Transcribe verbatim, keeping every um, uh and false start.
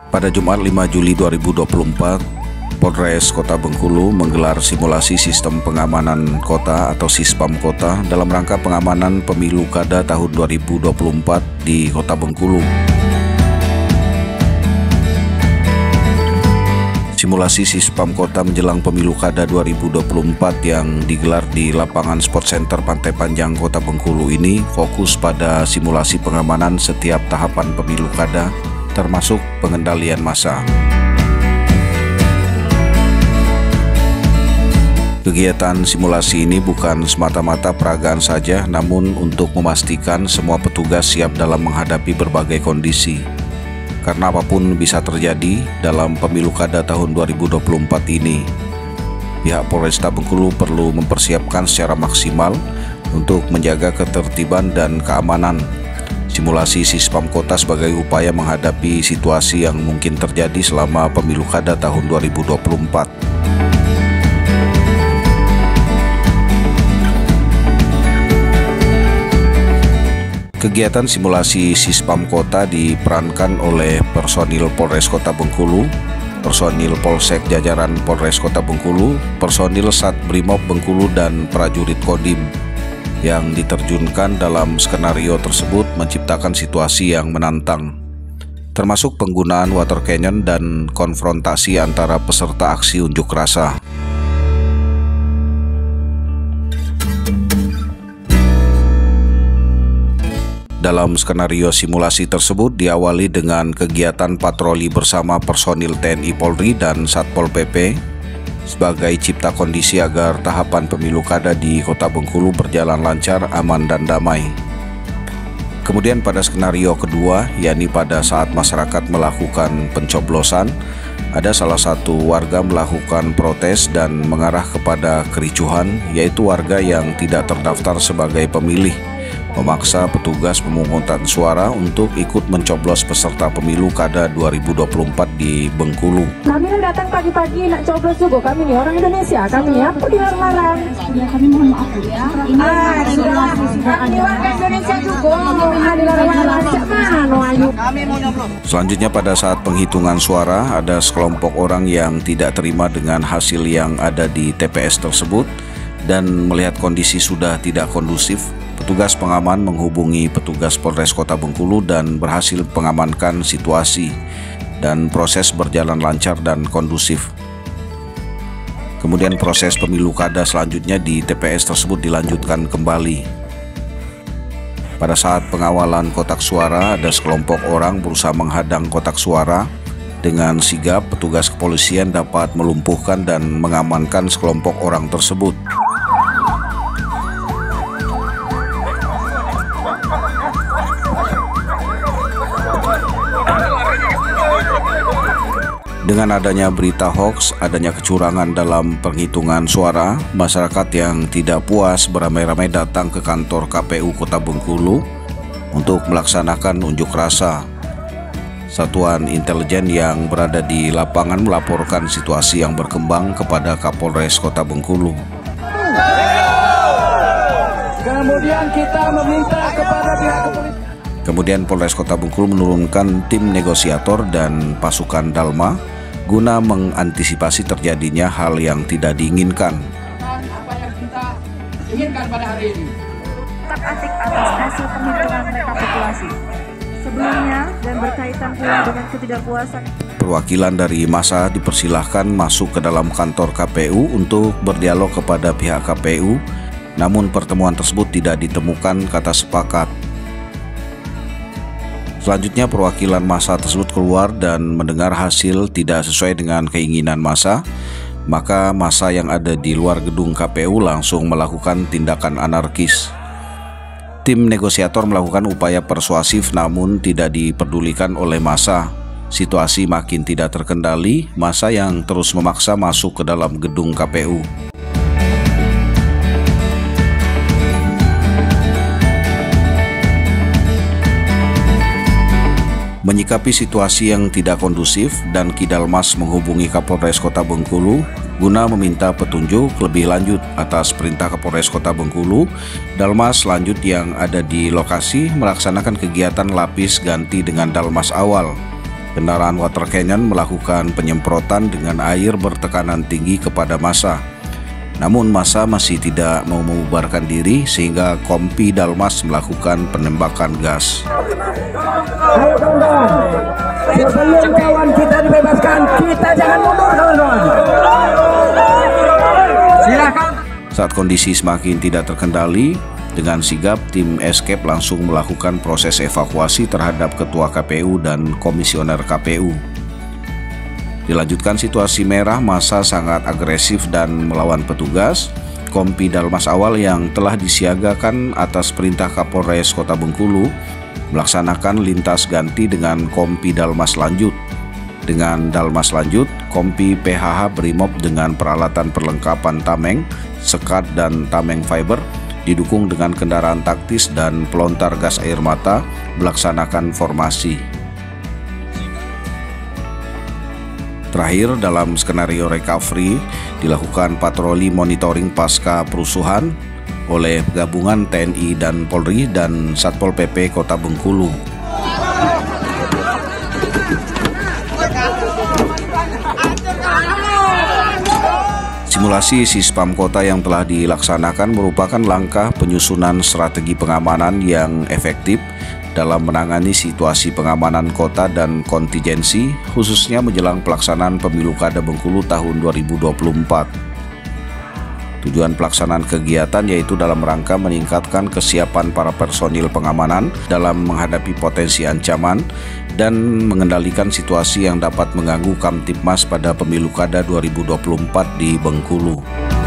Pada Jumat lima Juli dua ribu dua puluh empat, Polres Kota Bengkulu menggelar simulasi sistem pengamanan kota atau Sispam Kota dalam rangka pengamanan pemilu kada tahun dua ribu dua puluh empat di Kota Bengkulu. Simulasi Sispam Kota menjelang pemilu kada dua ribu dua puluh empat yang digelar di lapangan Sport Center Pantai Panjang Kota Bengkulu ini fokus pada simulasi pengamanan setiap tahapan pemilu kada, termasuk pengendalian massa. Kegiatan simulasi ini bukan semata-mata peragaan saja, namun untuk memastikan semua petugas siap dalam menghadapi berbagai kondisi. Karena apapun bisa terjadi dalam pemilu kada tahun dua ribu dua puluh empat ini, pihak Polresta Bengkulu perlu mempersiapkan secara maksimal untuk menjaga ketertiban dan keamanan. Simulasi Sispam Kota sebagai upaya menghadapi situasi yang mungkin terjadi selama pemilu kada tahun dua ribu dua puluh empat. Kegiatan simulasi Sispam Kota diperankan oleh personil Polres Kota Bengkulu, personil Polsek jajaran Polres Kota Bengkulu, personil Sat Brimob Bengkulu, dan prajurit Kodim. Yang diterjunkan dalam skenario tersebut menciptakan situasi yang menantang, termasuk penggunaan water cannon dan konfrontasi antara peserta aksi unjuk rasa. Dalam skenario simulasi tersebut diawali dengan kegiatan patroli bersama personil T N I Polri dan Satpol P P sebagai cipta kondisi agar tahapan pemilu kada di Kota Bengkulu berjalan lancar, aman, dan damai. Kemudian pada skenario kedua, yakni pada saat masyarakat melakukan pencoblosan, ada salah satu warga melakukan protes dan mengarah kepada kericuhan, yaitu warga yang tidak terdaftar sebagai pemilih memaksa petugas pemungutan suara untuk ikut mencoblos peserta pemilu kada dua ribu dua puluh empat di Bengkulu. Kami datang pagi-pagi nak coblos juga, kami nih orang Indonesia, kami nih apa dilarang-larang? Ya, kami mohon maaf ya. Ini ah, sudah, kami warga Indonesia juga, ah, dilarang-larang mana ayu. Selanjutnya pada saat penghitungan suara, ada sekelompok orang yang tidak terima dengan hasil yang ada di T P S tersebut dan melihat kondisi sudah tidak kondusif. Petugas pengaman menghubungi petugas Polres Kota Bengkulu dan berhasil mengamankan situasi dan proses berjalan lancar dan kondusif. Kemudian proses pemilu kada selanjutnya di T P S tersebut dilanjutkan kembali. Pada saat pengawalan kotak suara, ada sekelompok orang berusaha menghadang kotak suara. Dengan sigap, petugas kepolisian dapat melumpuhkan dan mengamankan sekelompok orang tersebut. Dengan adanya berita hoax, adanya kecurangan dalam penghitungan suara, masyarakat yang tidak puas beramai-ramai datang ke kantor K P U Kota Bengkulu untuk melaksanakan unjuk rasa. Satuan intelijen yang berada di lapangan melaporkan situasi yang berkembang kepada Kapolres Kota Bengkulu. Kemudian kita meminta kepada pihak kepolisian. Kemudian Polres Kota Bengkulu menurunkan tim negosiator dan pasukan Dalma guna mengantisipasi terjadinya hal yang tidak diinginkan. Apa yang kita inginkan pada hari ini? Tak asik atas hasil penghitungan rekapitulasi sebelumnya dan berkaitan pula dengan ketidakpuasan. Perwakilan dari massa dipersilahkan masuk ke dalam kantor K P U untuk berdialog kepada pihak K P U, namun pertemuan tersebut tidak ditemukan kata sepakat. Selanjutnya perwakilan massa tersebut keluar dan mendengar hasil tidak sesuai dengan keinginan massa, maka massa yang ada di luar gedung K P U langsung melakukan tindakan anarkis. Tim negosiator melakukan upaya persuasif namun tidak dipedulikan oleh massa. Situasi makin tidak terkendali, massa yang terus memaksa masuk ke dalam gedung K P U. Menyikapi situasi yang tidak kondusif, dan Kidalmas menghubungi Kapolres Kota Bengkulu guna meminta petunjuk lebih lanjut atas perintah Kapolres Kota Bengkulu. Dalmas lanjut yang ada di lokasi melaksanakan kegiatan lapis ganti dengan Dalmas awal. Kendaraan water cannon melakukan penyemprotan dengan air bertekanan tinggi kepada massa. Namun massa masih tidak mau membubarkan diri sehingga Kompi Dalmas melakukan penembakan gas. Ayo kawan-kawan, sebelum kawan kita dibebaskan, kita jangan mundur kawan-kawan. Silakan. Saat kondisi semakin tidak terkendali, dengan sigap tim Escape langsung melakukan proses evakuasi terhadap Ketua K P U dan Komisioner K P U. Dilanjutkan situasi merah, massa sangat agresif dan melawan petugas. Kompi Dalmas awal yang telah disiagakan atas perintah Kapolres Kota Bengkulu melaksanakan lintas ganti dengan Kompi Dalmas lanjut. Dengan Dalmas lanjut, Kompi P H H Brimob dengan peralatan perlengkapan tameng, sekat dan tameng fiber didukung dengan kendaraan taktis dan pelontar gas air mata melaksanakan formasi. Terakhir, dalam skenario recovery dilakukan patroli monitoring pasca perusuhan oleh gabungan T N I dan Polri dan Satpol P P Kota Bengkulu. Simulasi Sispam Kota yang telah dilaksanakan merupakan langkah penyusunan strategi pengamanan yang efektif dalam menangani situasi pengamanan kota dan kontingensi, khususnya menjelang pelaksanaan Pemilu Kada Bengkulu tahun dua ribu dua puluh empat. Tujuan pelaksanaan kegiatan yaitu dalam rangka meningkatkan kesiapan para personil pengamanan dalam menghadapi potensi ancaman dan mengendalikan situasi yang dapat mengganggu Kamtibmas pada Pemilu Kada dua ribu dua puluh empat di Bengkulu.